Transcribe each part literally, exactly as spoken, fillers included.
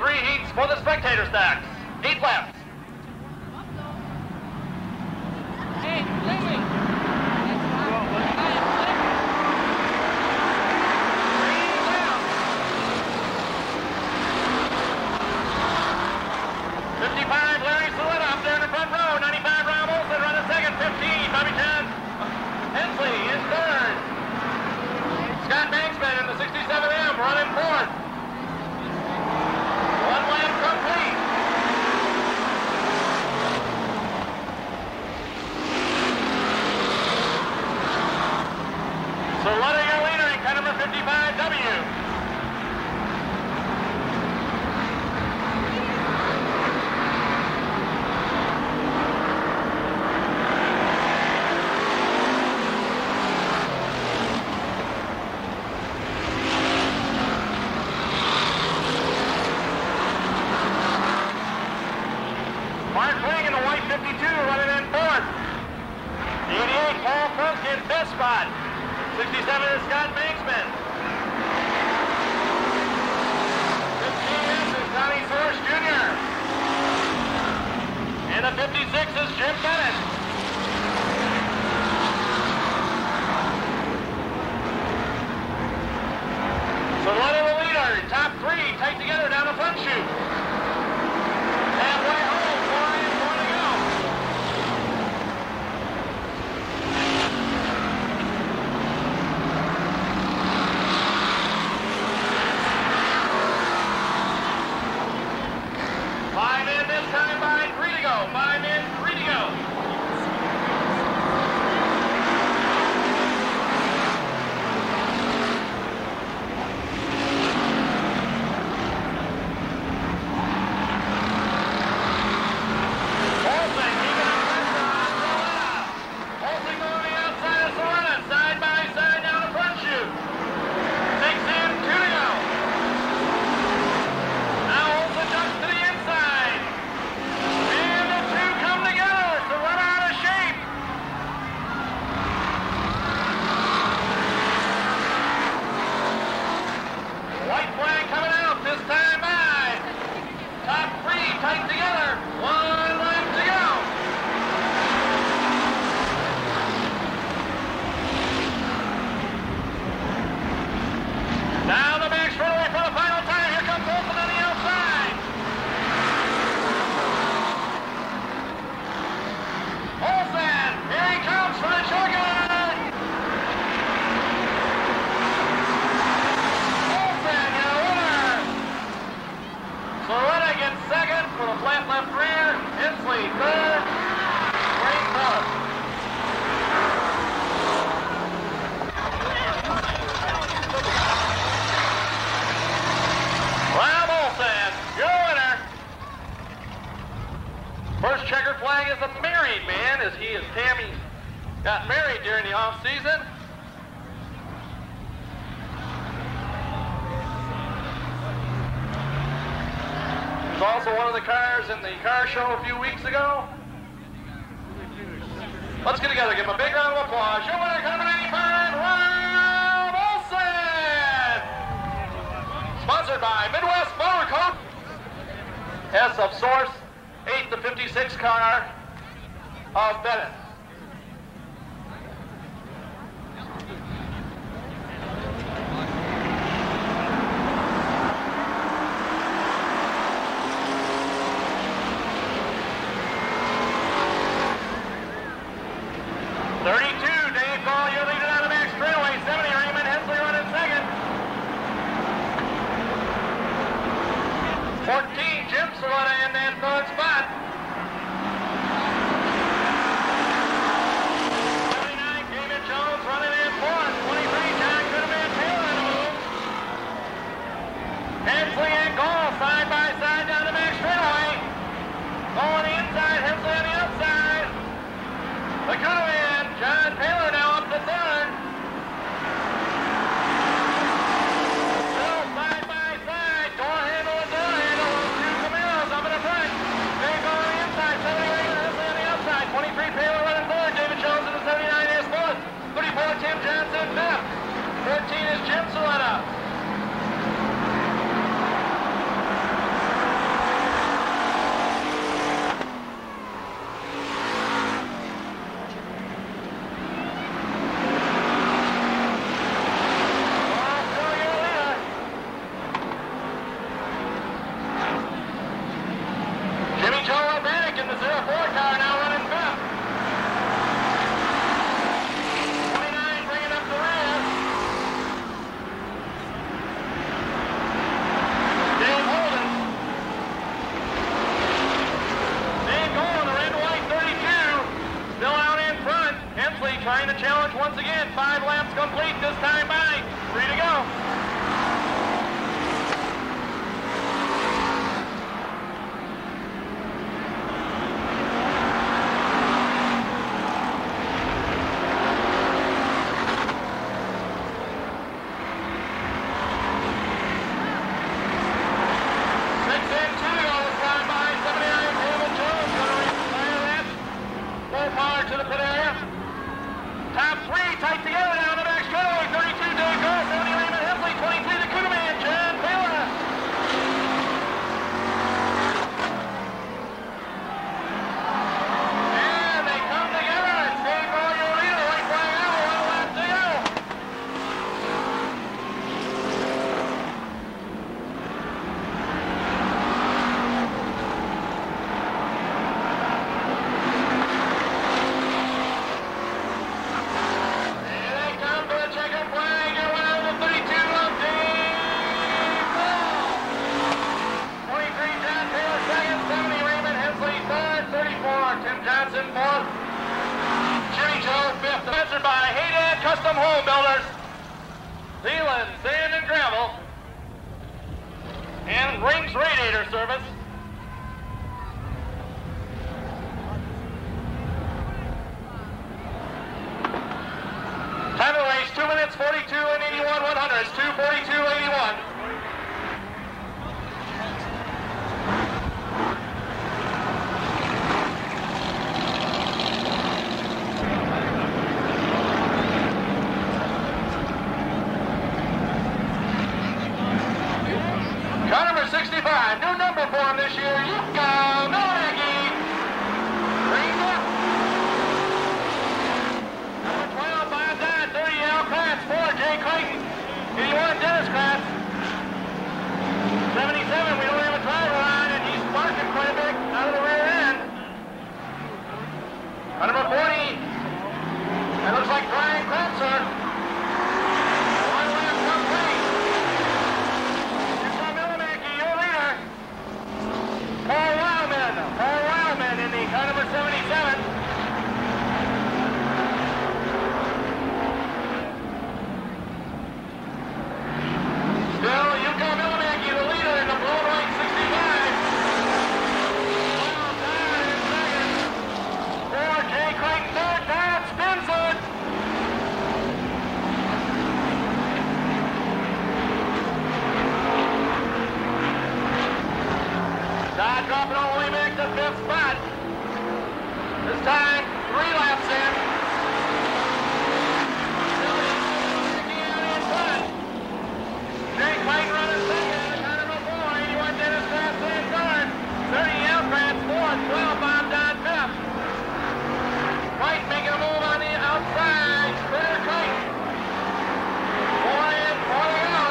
three heats for the spectator stacks. Eight laps. Hey, Lily. fifty-five, Larry Saletta up there in the front row. ninety-five, Rob Olsen running second. fifteen, Bobby Chad Hensley in third. Scott Banksman in the sixty-seven M running fourth. One lap complete. Saletta your leader in car number fifty-five W. Mark Ling in the white fifty-two running in fourth. eighty-eight, Paul Cook in fifth spot. sixty-seven is Scott Banksman. fifteen is Donnie Source Junior And the fifty-six is Jim Bennett. So let the leader, top three, tight together down the front chute. Halfway home, four and four to go. Five in this time by three to go. Five in, three to go. Olsen keeping up pressure on Saletta. Olsen going the outside of Saletta, side by side down the front chute. Six in, two to go. Now Olsen ducks to the inside. And the two come together. Saletta out of shape. White flag coming out this time by. Top three tight together. One lap to go. Now the back straightaway for the final time. Here comes Olsen on the outside. Olsen, here he comes for the shotgun. Olsen, your winner. Saletta gets second for the flat left rear. Hensley third. Wayne fourth. Rob Olsen, your winner. First checkered flag is a married man, as he and Tammy got married during the off season. It was also one of the cars in the car show a few weeks ago. Let's get together, give him a big round of applause. Your winner, car number ninety-five, Rob Olsen. Sponsored by Midwest Motor Coat. S of Source, eight to fifty-six car of Bennett. thirty-two, Dave Gall, you're leading out of the back straightaway. seventy, Raymond Hensley running second. fourteen, Jim Saletta in that third spot. twenty-nine, David Jones running in fourth. twenty-three, John Goodman Taylor in the move. Hensley and Gall side by side down the back straightaway. Gall on the inside, Hensley on the outside. The Goodman, John Taylor. challenge once again. Five laps complete this time by. Three to go. Custom Home Builders, Zeeland Sand and Gravel, and Rings Radiator Service. Time of race, two minutes, forty-two and eighty-one one hundredths, two forty-two eighty-one. Car number sixty-five, new number for him this year, Yuka Milwaukee. Green left. Number twelve, Bob Dodd, thirty, Al Kratz, four, Jay Clayton, eighty-one, Dennis Kratz. seventy-seven, we don't have a driver on, and he's sparking quite a bit out of the rear end. Car number forty, that looks like Brian Kratzer. Paul Wildman, Paul Wildman in the car number seventy-seven. Still, Yuka Milwaukee, the leader in the blue and white sixty-five. Wild Dodd in second. Four, Jay Clayton third, Dodd spins it. Dodd dropping all the way back to fifth spot. This time, three laps in. Still in front. Jay Clayton running second. Car number four, eighty-one, Dennis Kratz in third. thirty, Al Kratz fourth. twelve, Bob Dodd fifth. Clayton making a move on the outside. Clear Clayton. Four in, four to go.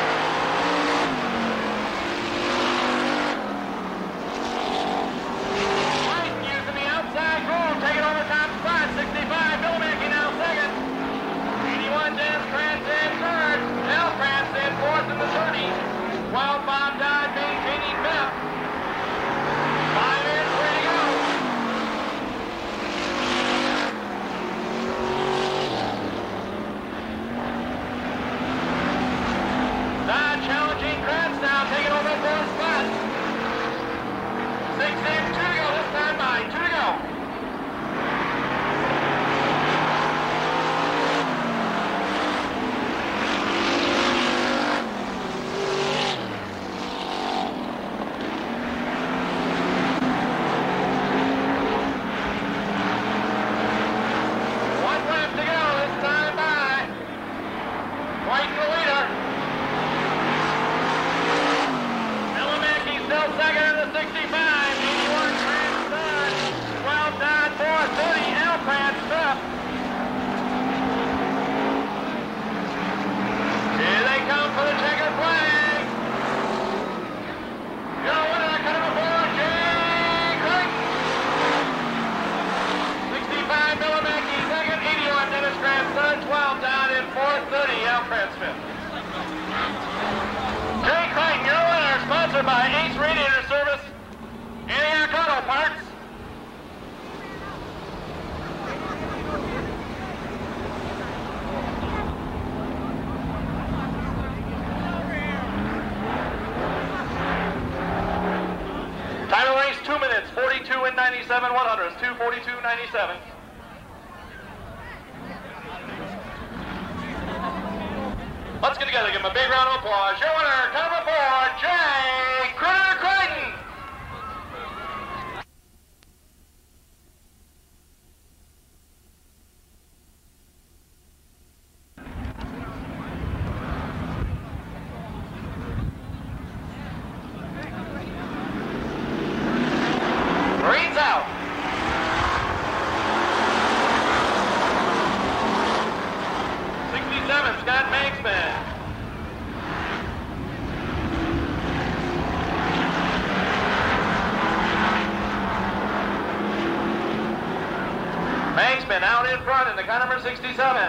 Taking over top spot, sixty-five, Milwaukee now second. eighty-one, Dennis Kratz in third. Al Kratz in fourth in the thirty. twelve, Bob Dodd maintaining fifth. Five in, three to go. Dodd challenging Kratz now, taking over fourth spot. Six in, two to go this time by, two to go. Jay Clayton, your winner, sponsored by Ace Radiator Service, Antioch Auto Parts. forty-two ninety-seven. Let's get together, give him a big round of applause. Your winner, number four, Jay Critter Crichton. Green's out. sixty-seven, Scott Manxman. Manxman out in front in the car number sixty-seven.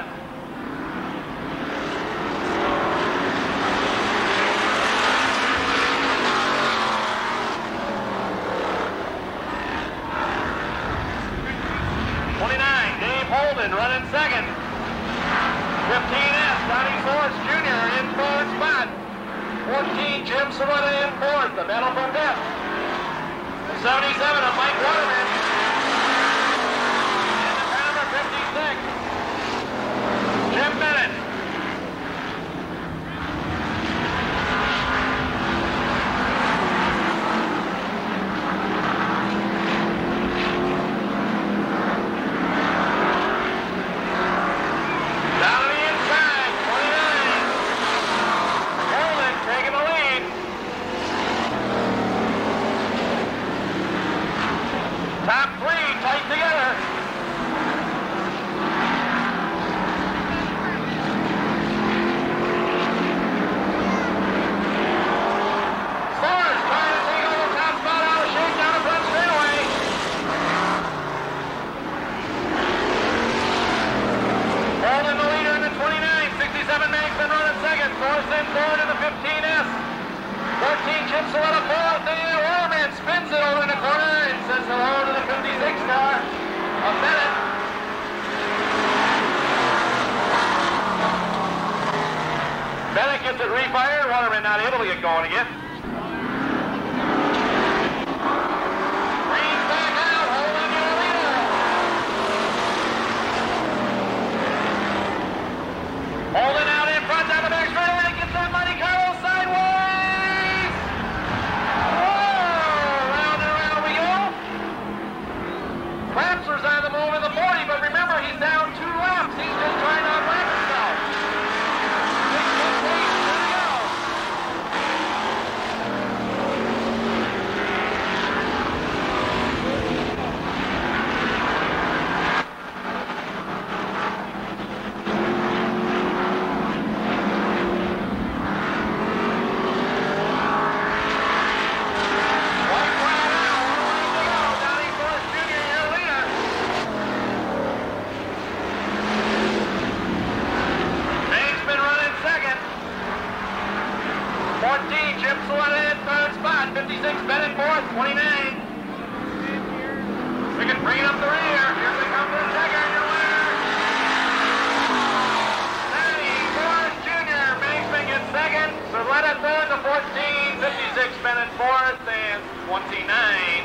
twenty-nine, Dave Holden running second. fifteen S, Donnie Source Junior in third spot. fourteen, Jim Soretta in fourth, the medal from fifth. seventy-seven of Mike Waterman. And the car number fifty-six, Jim Bennett. Top three tight together. Stars trying to take over top spot out of shape down the front straightaway. Holding the leader in the twenty-nine. sixty-seven Manxman running second. Forrest in third in the fifteen S. fourteen Chip Soretta fourth. Daniel Waterman spins it over in the corner and says hello to the fifty-six car of Bennett. Bennett gets it refired. Waterman not able to get going again. Green's back out, holding your leader. Holding out in front down the back straightaway. Gets that Monte Carlo sideways. Clamser's on the move in the forty, but remember, he's down two laps. He's just trying to unlap himself. sixteen pace, there we go. White flag out, one lane to go. Donnie Source Junior, your leader. Manxman running second. fourteen, Jim Soretta in third spot. fifty-six, Bennett fourth. twenty-nine. We can bring it up the rear. Here we come to the checker. Your winner, Donnie Source Junior Manxman gets second. Soretta third to fourteen. fifty-six, Bennett fourth. And twenty-nine,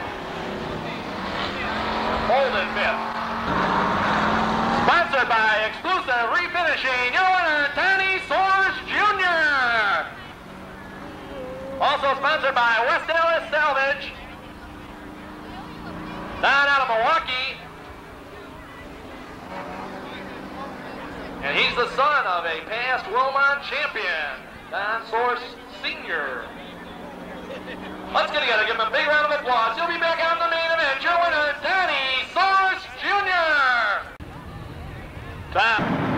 Holden fifth. Sponsored by Exclusive Refinishing, your winner, Donnie Source Junior Also sponsored by West Ellis Salvage, down out of Milwaukee. And he's the son of a past Wilmot champion, Don Source Senior Let's get together, give him a big round of applause. He'll be back on the main event. Your winner, Donnie Source Junior Time.